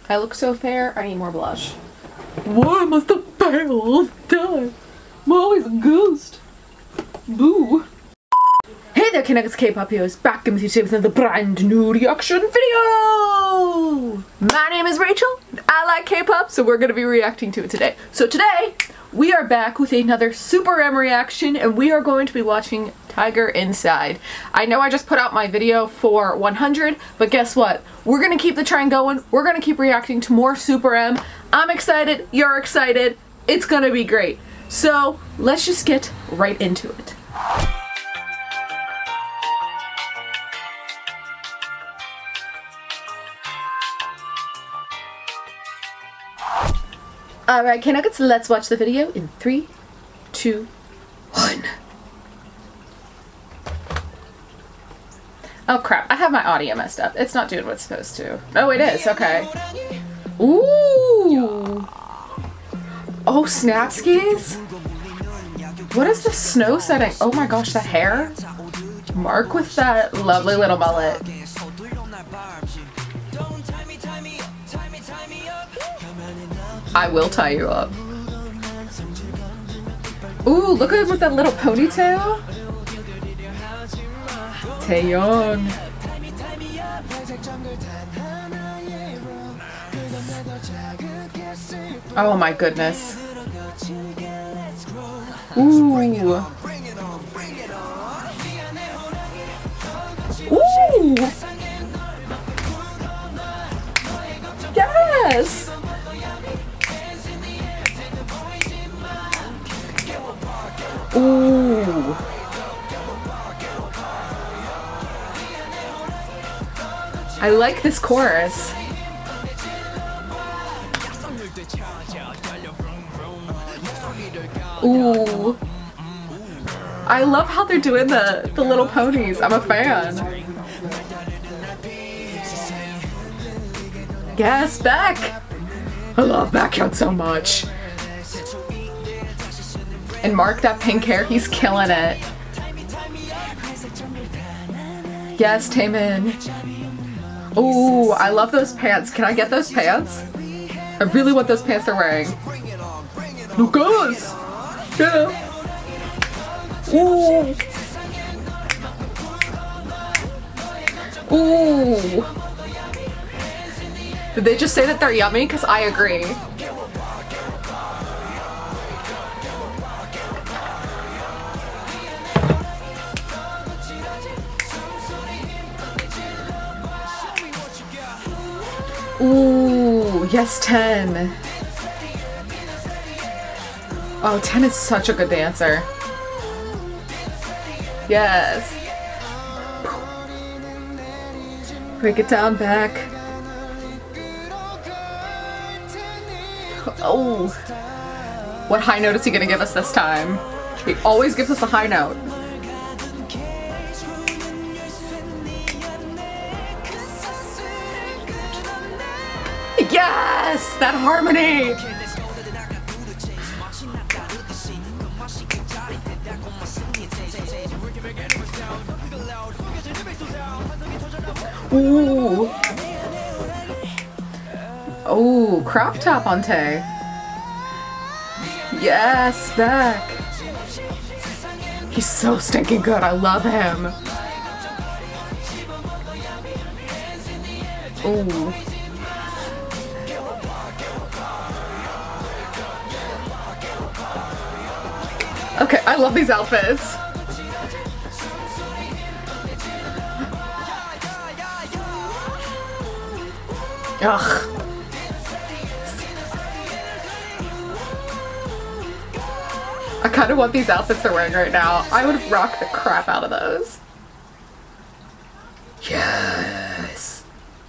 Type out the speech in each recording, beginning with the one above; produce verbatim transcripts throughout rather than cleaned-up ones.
I look so fair, I need more blush. Why must I fail all the time? I'm always a ghost. Boo. Hey there, K-Nuggets K-pop heroes, back in with you today with another brand new reaction video! My name is Rachel, I like K-pop, so we're gonna be reacting to it today. So today, we are back with another SuperM reaction, and we are going to be watching Tiger Inside. I know I just put out my video for one hundred, but guess what? We're gonna keep the trend going, we're gonna keep reacting to more SuperM. I'm excited, you're excited, it's gonna be great. So, let's just get right into it. Alright, K-Nuggets, let's watch the video in three, two, one. Oh crap, I have my audio messed up. It's not doing what it's supposed to. Oh, it is, okay. Ooh! Oh, snap skis? What is the snow setting? Oh my gosh, the hair? Mark with that lovely little mullet. I will tie you up. Ooh, look at him with that little ponytail. Taeyeon. Oh my goodness. Ooh. Ooh. Yes. Ooh. I like this chorus. Ooh. I love how they're doing the, the little ponies. I'm a fan. Yes, Beck! I love Baekhyun so much. And Mark, that pink hair, he's killing it. Yes, Taemin. Ooh, I love those pants. Can I get those pants? I really want those pants they're wearing. Lucas! Yeah. Ooh. Ooh. Did they just say that they're yummy? Because I agree. Ooh, yes, ten. Oh, ten is such a good dancer. Yes. Break it down, back. Oh. What high note is he gonna give us this time? He always gives us a high note. Yes! That harmony! Ooh. Oh, crop top on Tae. Yes, back. He's so stinking good. I love him. Ooh. Okay, I love these outfits. Ugh. I kind of want these outfits they're wearing right now. I would rock the crap out of those. Yes.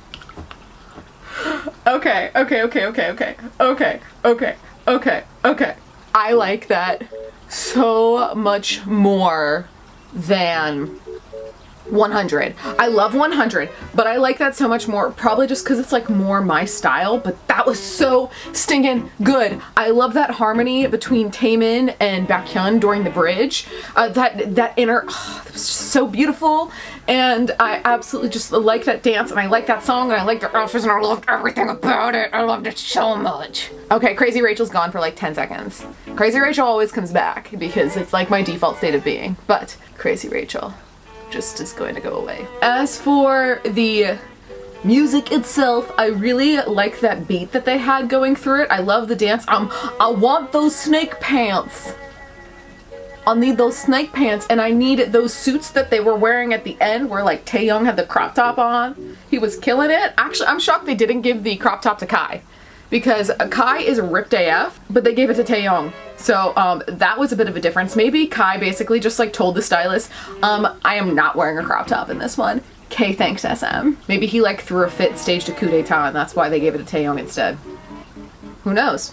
Okay, okay, okay, okay, okay, okay, okay, okay, okay. I like that so much more than one hundred. I love one hundred, but I like that so much more, probably just because it's like more my style, but that was so stinking good. I love that harmony between Taemin and Baekhyun during the bridge. Uh, that, that inner, oh, that was just so beautiful, and I absolutely just like that dance, and I like that song, and I like their outfits, and I loved everything about it. I loved it so much. Okay, Crazy Rachel's gone for like ten seconds. Crazy Rachel always comes back because it's like my default state of being, but Crazy Rachel just is going to go away. As for the music itself, I really like that beat that they had going through it. I love the dance. Um, I want those snake pants. I'll need those snake pants, and I need those suits that they were wearing at the end where like Taeyoung had the crop top on. He was killing it. Actually, I'm shocked they didn't give the crop top to Kai, because Kai is ripped A F, but they gave it to Taeyoung. So um, that was a bit of a difference. Maybe Kai basically just like told the stylist, um, I am not wearing a crop top in this one. K thanks S M. Maybe he like threw a fit, staged a coup d'etat, and that's why they gave it to Taeyoung instead. Who knows?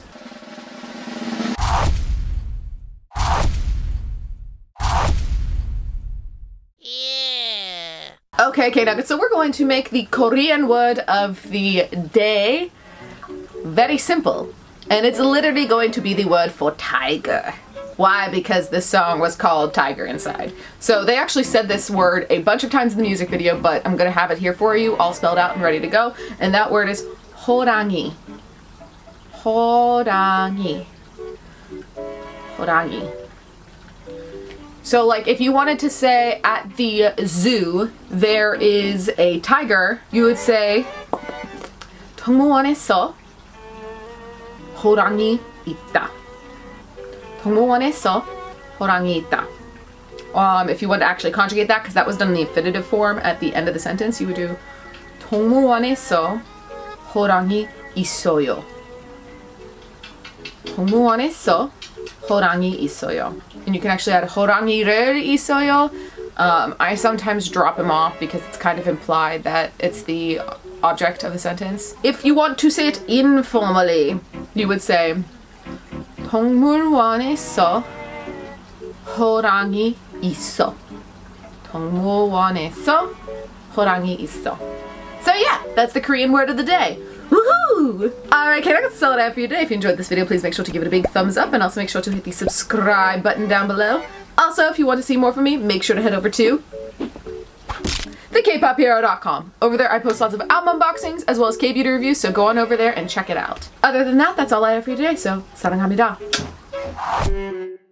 Yeah. Okay, K-Nuggets, so we're going to make the Korean word of the day very simple. And it's literally going to be the word for tiger. Why? Because this song was called Tiger Inside. So they actually said this word a bunch of times in the music video, but I'm gonna have it here for you, all spelled out and ready to go. And that word is 호랑이. 호랑이. 호랑이. So like if you wanted to say at the zoo there is a tiger, you would say 동물원에서 호랑이 있다. 동물원에서 호랑이 있다. Um, if you want to actually conjugate that, because that was done in the infinitive form at the end of the sentence, you would do 동물원에서 호랑이 있어요. 동물원에서 호랑이 있어요. And you can actually add 호랑이를 있어요. Um, I sometimes drop him off because it's kind of implied that it's the object of the sentence. If you want to say it informally, you would say 동물원에서 호랑이 있어. 동물원에서 호랑이 있어. So yeah, that's the Korean word of the day. Woohoo! Alright, okay, that's all I have for you today. If you enjoyed this video, please make sure to give it a big thumbs up, and also make sure to hit the subscribe button down below. Also, if you want to see more from me, make sure to head over to the K pop hero dot com. Over there I post lots of album unboxings as well as K-beauty reviews, so go on over there and check it out. Other than that, that's all I have for you today, so 사랑합니다.